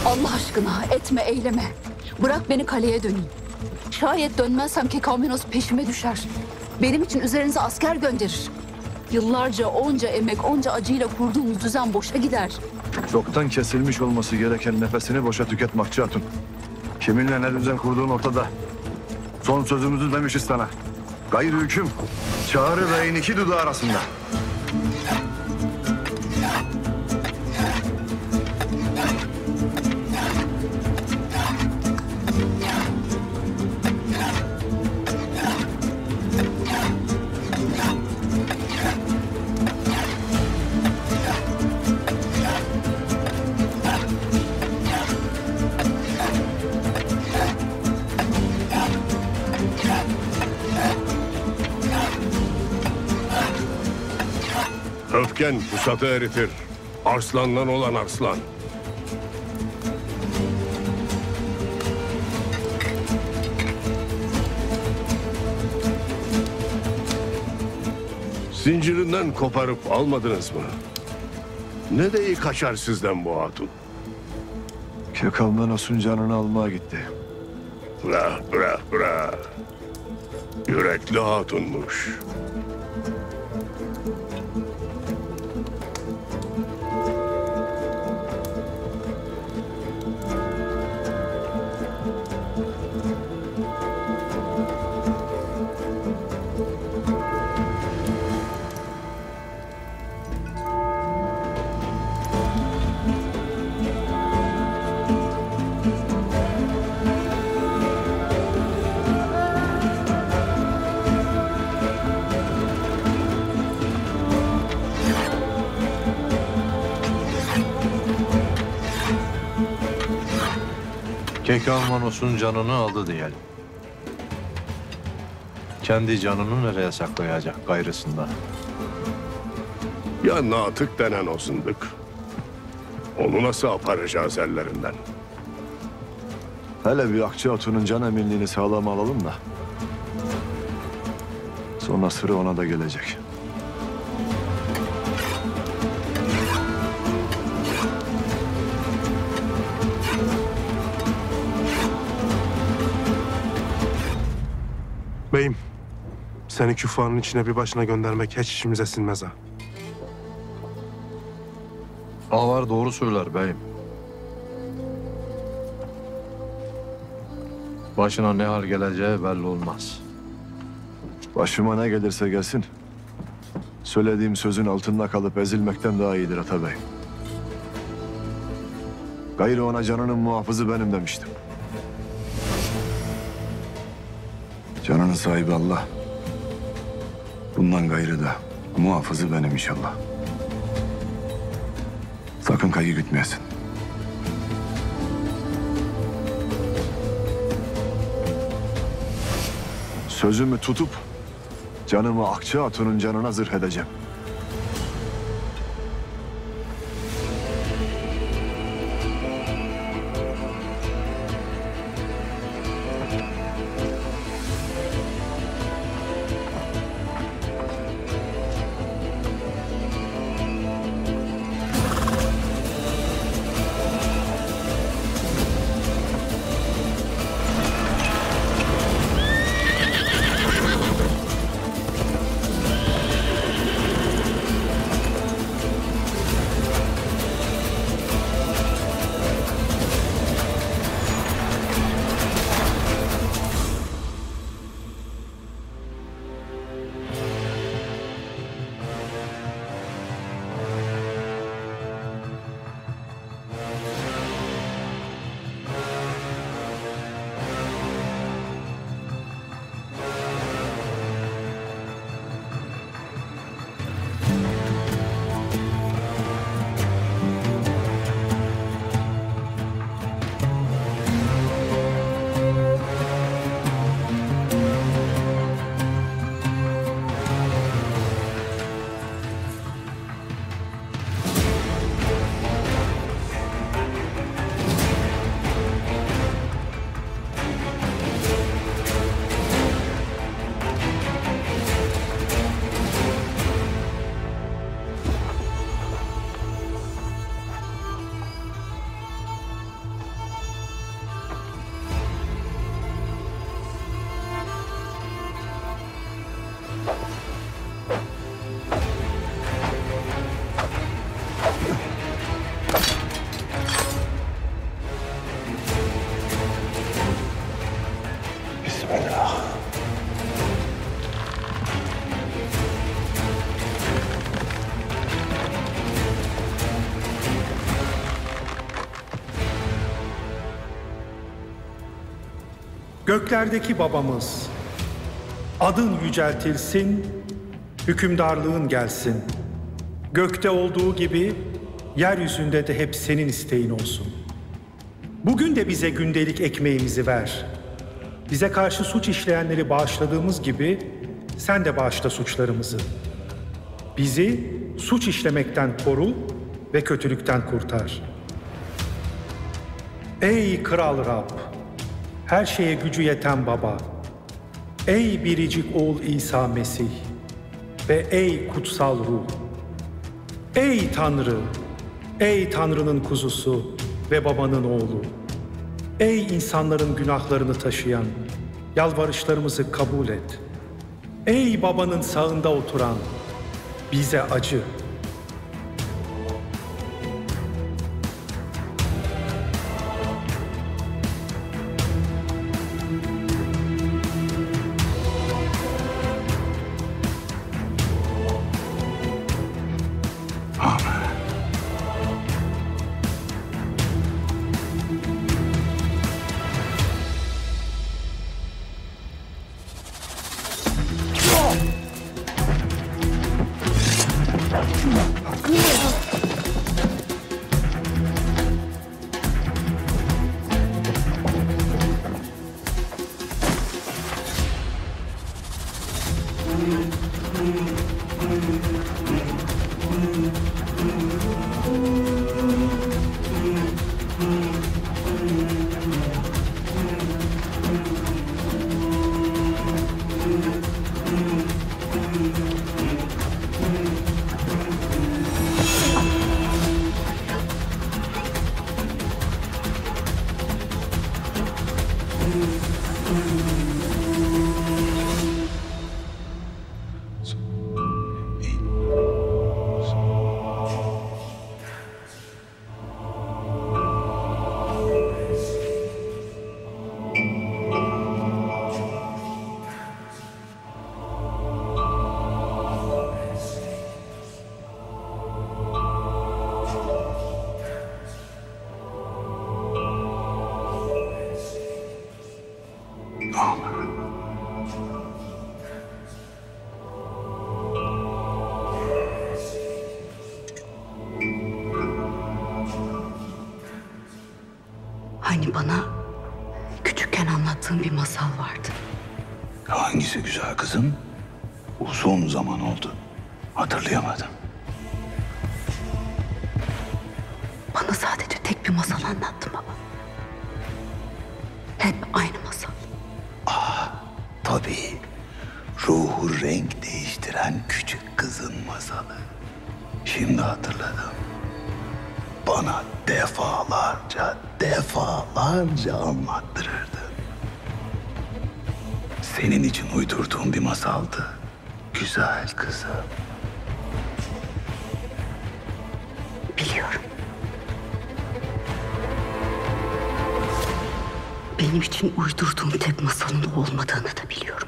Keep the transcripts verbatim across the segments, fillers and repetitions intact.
Allah aşkına etme eyleme. Bırak beni kaleye döneyim. Şayet dönmezsem Kekamenos peşime düşer. Benim için üzerinize asker gönderir. Yıllarca onca emek, onca acıyla kurduğumuz düzen boşa gider. Çoktan kesilmiş olması gereken nefesini boşa tüketmek Hatun. Kiminle ne düzen kurduğun ortada. Son sözümüzü demişiz sana. Gayrı hüküm, Çağrı Bey'in iki dudağı arasında. Öfken pusatı eritir. Arslandan olan arslan. Zincirinden koparıp almadınız mı? Ne de iyi kaçar sizden bu hatun. Kekamenos'un canını almaya gitti. Bırak, bırak, bırak. Yürekli hatunmuş. Kekamenos'un canını aldı diyelim. Kendi canını nereye saklayacak gayrısında? Ya natık denen o zındık. Onu nasıl aparacağız ellerinden? Hele bir Akça Hatun'un can eminliğini sağlam alalım da. Sonra sıra ona da gelecek. Beyim, seni küffanın içine bir başına göndermek hiç işimize sinmez ha. Ağlar doğru söyler beyim. Başına ne hal geleceği belli olmaz. Başıma ne gelirse gelsin. Söylediğim sözün altında kalıp ezilmekten daha iyidir Atabey. Gayrı ona canının muhafızı benim demiştim. Canının sahibi Allah. Bundan gayrı da muhafızı benim inşallah. Sakın kayı gütmeyesin. Sözümü tutup canımı Akça Hatun'un canına zırh edeceğim. Bismillah. Göklerdeki babamız, adın yüceltilsin, hükümdarlığın gelsin. Gökte olduğu gibi yeryüzünde de hep senin isteğin olsun. Bugün de bize gündelik ekmeğimizi ver. Bize karşı suç işleyenleri bağışladığımız gibi sen de bağışla suçlarımızı. Bizi suç işlemekten koru ve kötülükten kurtar. Ey Kral Rab! Her şeye gücü yeten Baba, ey biricik oğul İsa Mesih ve ey kutsal ruh, ey Tanrı, ey Tanrı'nın kuzusu ve babanın oğlu, ey insanların günahlarını taşıyan, yalvarışlarımızı kabul et. Ey babanın sağında oturan, bize acı. Hani bana küçükken anlattığın bir masal vardı. Hangisi güzel kızım? Uzun zaman oldu. Hatırlayamadım. Bana sadece tek bir masal anlattın baba. Hep aynı masal. Tabii. Ruhu renk değiştiren küçük kızın masalı. Şimdi hatırladım. Bana defalarca, defalarca anlattırırdın. Senin için uydurduğum bir masaldı. Güzel kızım. Biliyorum. Benim için uydurduğum tek masalın o olmadığını da biliyorum.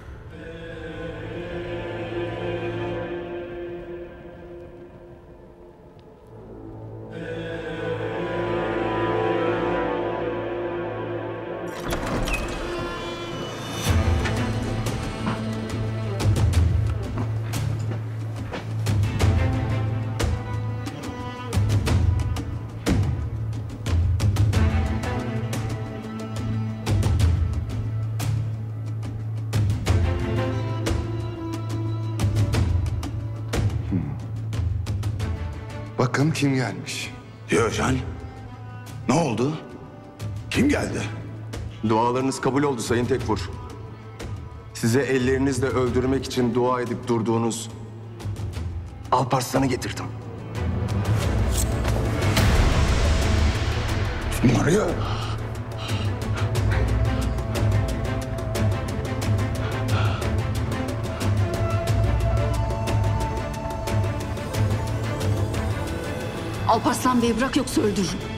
Bakın kim gelmiş. Diyojen, ne oldu? Kim geldi? Dualarınız kabul oldu Sayın Tekfur. Size ellerinizle öldürmek için dua edip durduğunuz Alparslan'ı getirdim. Kim arıyor? Alparslan Bey'i bırak yoksa öldürürüm.